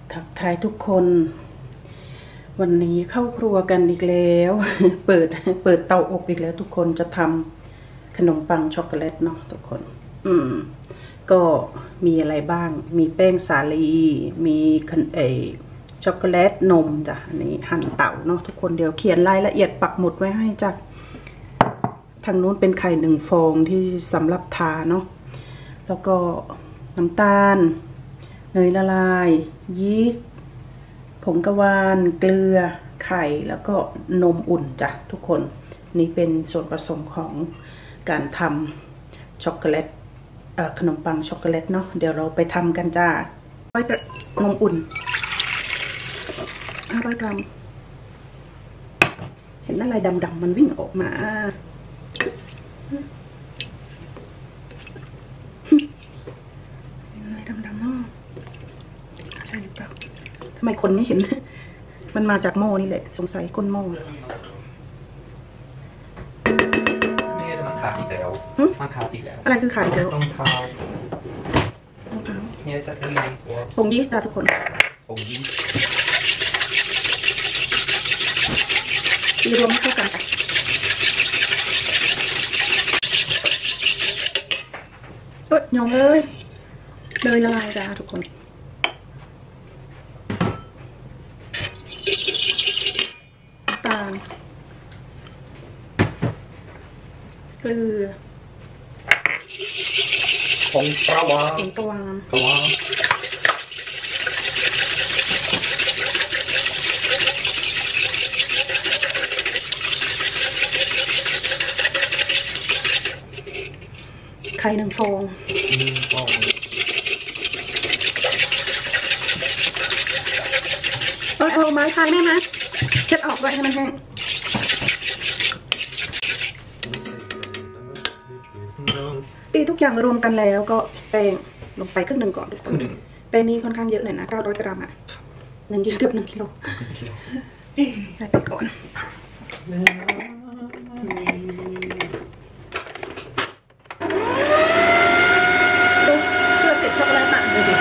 ทักทายทุกคนวันนี้เข้าครัวกันอีกแล้ว เปิดเตาอบอีกแล้วทุกคนจะทำขนมปังช็อกโกแลตเนาะทุกคนก็มีอะไรบ้างมีแป้งสาลีมีช็อกโกแลตนมจ้ะอันนี้หั่นเต๋าเนาะทุกคนเดี๋ยวเขียนรายละเอียดปักหมุดไว้ให้จ้ะทางนู้นเป็นไข่1 ฟองที่สำหรับทาเนาะแล้วก็น้ำตาลเนยละลายยีสต์ผงกะวานเกลือไข่แล้วก็นมอุ่นจ้ะทุกคนนี่เป็นส่วนผสมของการทำช็อกโกแลตขนมปังช็อกโกแลตเนาะเดี๋ยวเราไปทำกันจ้าไว้กับนมอุ่น500 กรัมเห็นอะไรดำๆมันวิ่งออกมาอะไรดำๆเนาะใช่หรือเปล่าทำไมคนไม่เห็น มันมาจากหม้อนี่แหละสงสัยก้นหม้อนี่มันขาดอีกแล้วมันขาดอีกแล้วอะไรคือขาดอีกแล้วรองเท้าเนี่ยสักทีผงยีสต์ทุกคนผงยีสต์ตีรวมเข้ากันค่ะยองเลยละลายจ้าทุกคนตาลเกลือผงปลาวานไข่1 ฟองเอาไม้พายได้ไหมเช็ดออกไว้ให้มันแห้งตีทุกอย่างรวมกันแล้วก็แป้งลงไปครึ่งหนึ่งก่อนทุกคนแป้งนี้ค่อนข้างเยอะหน่อยนะ900 กรัมอ่ะเงินเยอะเกือบ1 กิโลใส่ไปก่อนดูเชื่อติดช็อกโกแลตเลยดิ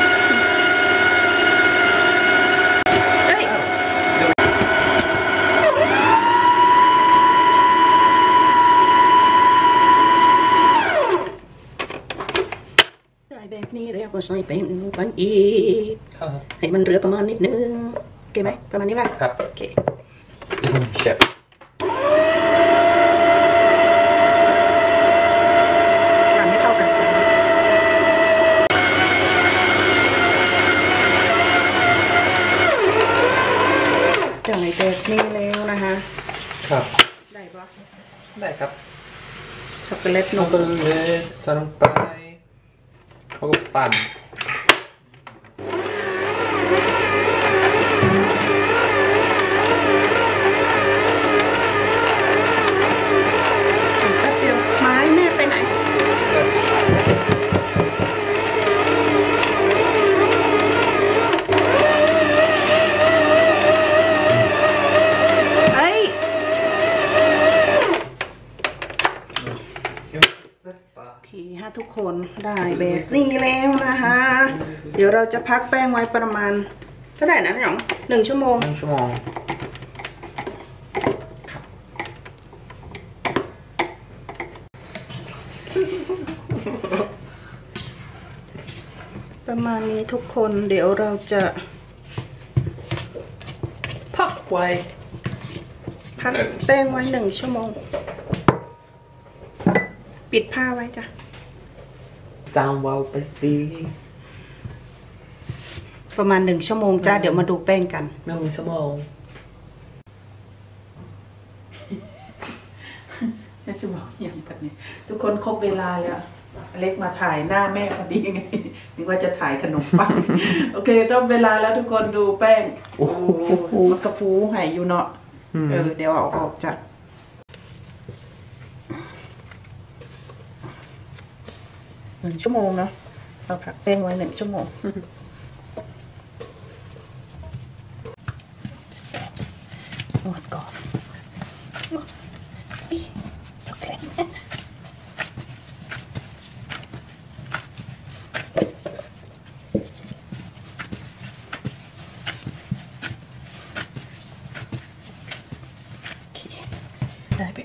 แบบนี้แล้วก็ใส่แป้งลงไปอีกให้มันเหลือประมาณนิดนึงโอเคไหมประมาณนี้ป่ะครับโอเคเชฟทำให้เข้ากันจ้ะจ่ายแบบนี้แล้วนะคะครับได้ปะได้ครับช็อกโกแลตนมใส่ลงไปแล้วก็ปั่นแป๊บเดียวไม้แม่ไปไหนโอเคฮะทุกคนได้แบบนี้แล้วนะคะเดี๋ยวเราจะพักแป้งไว้ประมาณเท่าไหร่นะพี่หยอง1 ชั่วโมงประมาณนี้ทุกคนเดี๋ยวเราจะพักแป้งไว้1 ชั่วโมงปิดผ้าไว้จ้ะ 3 วันไปสิประมาณ1 ชั่วโมงจ้าเดี๋ยวมาดูแป้งกัน 1 ชั่วโมงจะบอกอย่างแบบนี้ทุกคนครบเวลาแล้วเล็กมาถ่ายหน้าแม่พอดีไงนึกว่าจะถ่ายขนมปังโอเคต้องเวลาแล้วทุกคนดูแป้งโอ้โหมันกระฟูหายอยู่เนาะเดี๋ยวเอาออกจ้ะ1 ชั่วโมงนะเราผักแป้งไว้1 ชั่วโมงนวดก่อน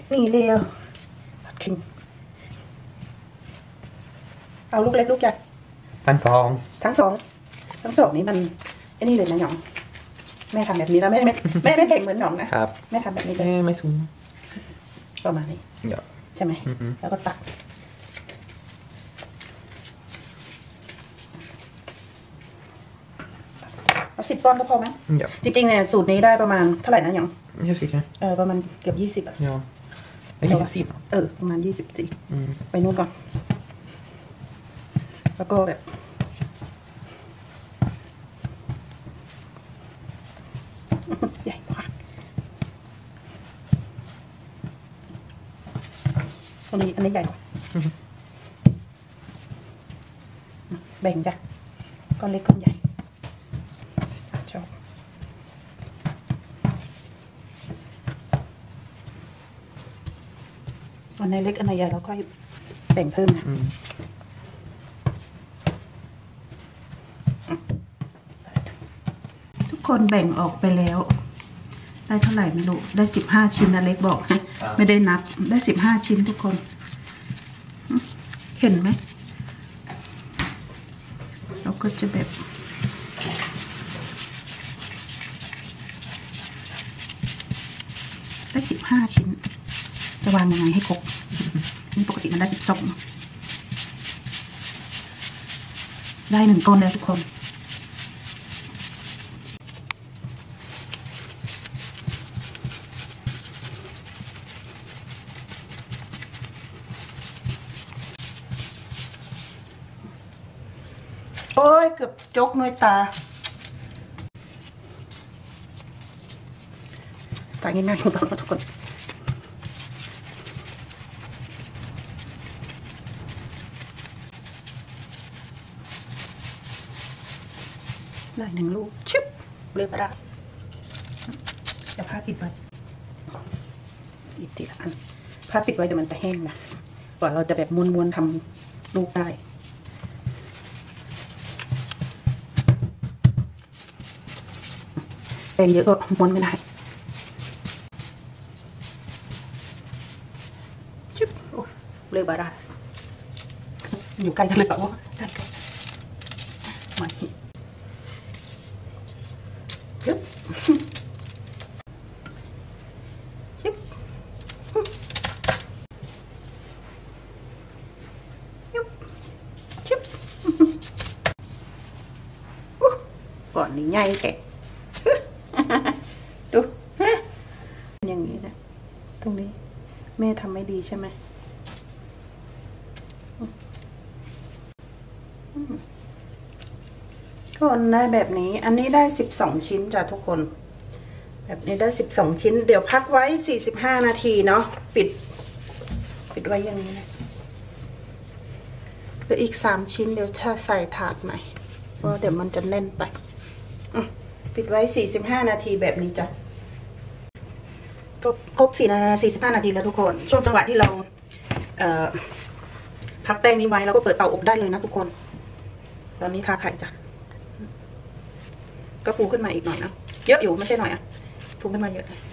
นี่เร็วผัดขิงเอาลูกเล็กลูกใหญ่ทั้งสองทั้งสองนี้มันไอ้นี่เลยนะหยองแม่ทำแบบนี้แล้วไม่เก่งเหมือนหยองนะครับแม่ทำแบบนี้เลยไม่สูงประมาณนี้เดี๋ยวใช่ไหมแล้วก็ตักเอา10 ก้อนก็พอไหมเดี๋ยวจริงๆเนี่ยสูตรนี้ได้ประมาณเท่าไหร่นะหยองไม่ใช่สิใช่ประมาณเกือบ20อ่ะเดี๋ยวไม่ใช่สิบประมาณ24ไปนู่นก่อนแล้วก็แบบใหญ่มากอันนี้ใหญ่กว่าแบ่งจ้ะก้อนเล็กก้อนใหญ่ชอบอันไหนเล็กอันไหนใหญ่เราก็แบ่งเพิ่มนะทุกคนแบ่งออกไปแล้วได้เท่าไหร่ไม่รู้ได้15 ชิ้นนะเล็กบอกไม่ได้นับได้15 ชิ้นทุกคนเห็นไหมเราก็จะแบบได้15 ชิ้นจะวางยังไงให้ครบนี่ปกติมันได้12ได้1 ก้อนแล้วทุกคนโอ้ยเกือบจกหน่วยตาง่ายๆของเราทุกคนได้1 ลูกชิบเรียบร้อยจะผ้าปิดไว้อีกทีละอันผ้าปิดไว้เดี๋ยวมันจะแห้งนะกว่าเราจะแบบม้วนๆทำลูกได้แป้งเยอะก็ม้วนไม่ได้ชิบเลยบาราอยู่ใกล้กันเลยเปล่าวะใกล้กันมาทีชิบชิบชิบก่อนนี้ใหญ่แกดูอย่างนี้นะตรงนี้แม่ทำไม่ดีใช่ไหมก็ได้แบบนี้อันนี้ได้12 ชิ้นจ้ะทุกคนแบบนี้ได้12 ชิ้นเดี๋ยวพักไว้45 นาทีเนาะปิดไว้อย่างนี้นะเหลืออีก3 ชิ้นเดี๋ยวถ้าใส่ถาดใหม่เพราะเดี๋ยวมันจะแน่นไปปิดไว้45 นาทีแบบนี้จ้ะก็ครบ45 นาทีแล้วทุกคนช่วงจังหวะที่เราพักแป้งนี้ไว้เราก็เปิดเตาอบได้เลยนะทุกคนตอนนี้ทาไข่จ้ะก็ฟูขึ้นมาอีกหน่อยนะเยอะอยู่ไม่ใช่หน่อยอะฟูขึ้นมาเยอะเลย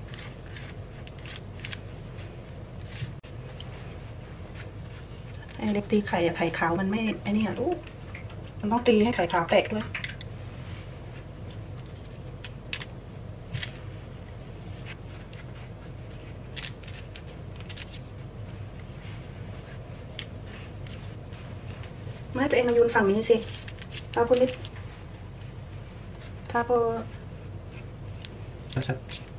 ไอ้เล็กตีไข่อะไข่ขาวมันไม่ไอ้นี่อะลูกมันต้องตีให้ไข่ขาวแตกด้วยแม่ตัวเองมายืนฝั่งนี้สิถ้าพูดนิดถ้าพอชัด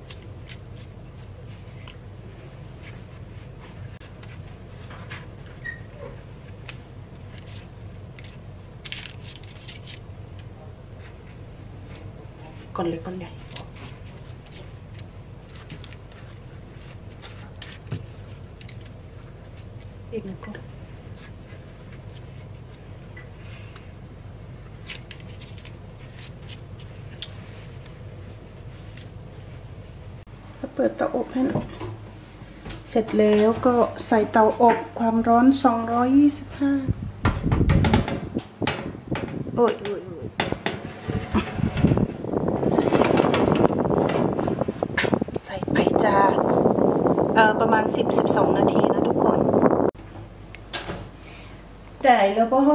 ก้อนเล็กก้อนใหญ่อีก1 ก้อนเปิดเตาอบให้หน่อยเสร็จแล้วก็ใส่เตาอบความร้อน225โอ้ยใส่ไปจ้าประมาณ 10-12 นาทีนะทุกคนได้แล้วป่ะ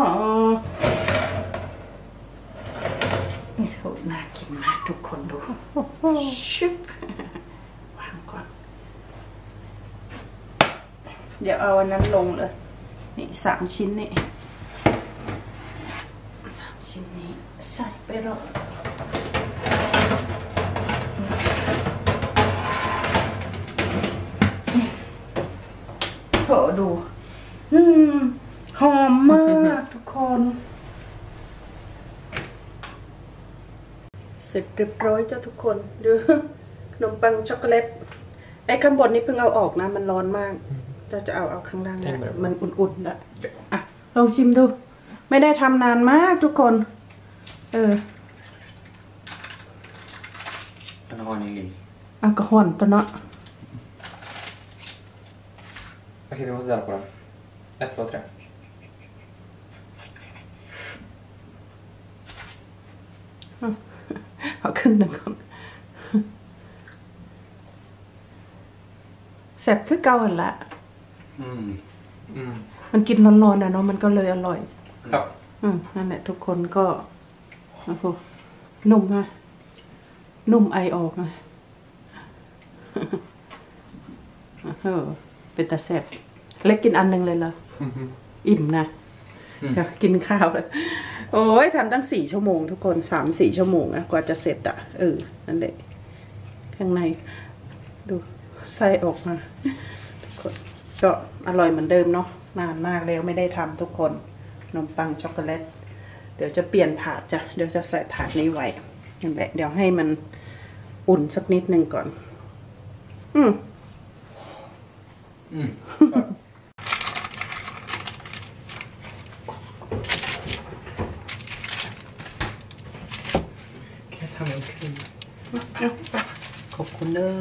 โอ้โหน่ากินมากทุกคนดูชุบวางก่อนเดี๋ยวเอาอันนั้นลงเลยนี่3 ชิ้นนี่3 ชิ้นนี้ใส่ไปรอโหดูหอมมากทุกคนเสร็จเรียบร้อยจ้าทุกคนดูขนมปังช็อกโกแลตไอ้ข้างบนนี้เพิ่งเอาออกนะมันร้อนมากจะเอาข้างล่างนะมันอุ่นๆนะอ่ะลองชิมดูไม่ได้ทำนานมากทุกคน Den har ni i. อ่ะก็ห่อนตัวเนาะ Okej, vi måste dela på den. 1, 2, 3. เอาครึ่งหนึ่งก่อนแซ่บคือเก่าหั่นละมันกินร้อนๆนะเนาะมันก็เลยอร่อยครับนั่นแหละทุกคนก็โอ้โหนุ่มนะนุ่มไอออกนะเป็นตาแซ่บเล็กกินอันนึงเลยเหรออิ่มนะเดี๋ยวกินข้าวเลยโอ้ยทำตั้ง4 ชั่วโมงทุกคน3-4 ชั่วโมงนะกว่าจะเสร็จอ่ะนั่นแหละข้างในดูไส้ออกมาทุกคนก็อร่อยเหมือนเดิมเนาะนานมากแล้วไม่ได้ทำทุกคนขนมปังช็อกโกแลตเดี๋ยวจะเปลี่ยนถาดจ้ะเดี๋ยวจะใส่ถาดนี้ไว้นั่นแหละเดี๋ยวให้มันอุ่นสักนิดนึงก่อนแค่ทำเองขึ้นขอบคุณเด้อ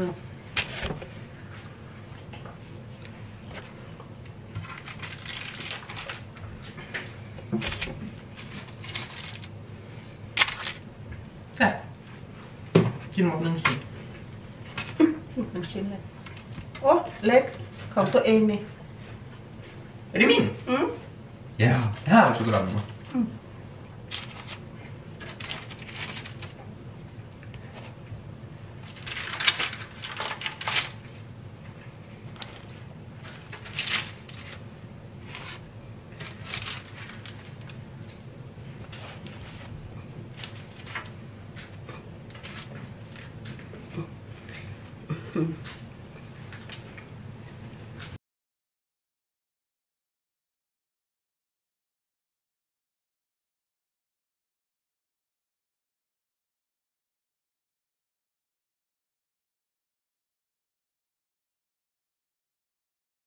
กินหมด1 ชิ้น 1 ชิ้นเลยโอ้เล็กของตัวเองนี่ Är det min? Ja, det här var chokladen.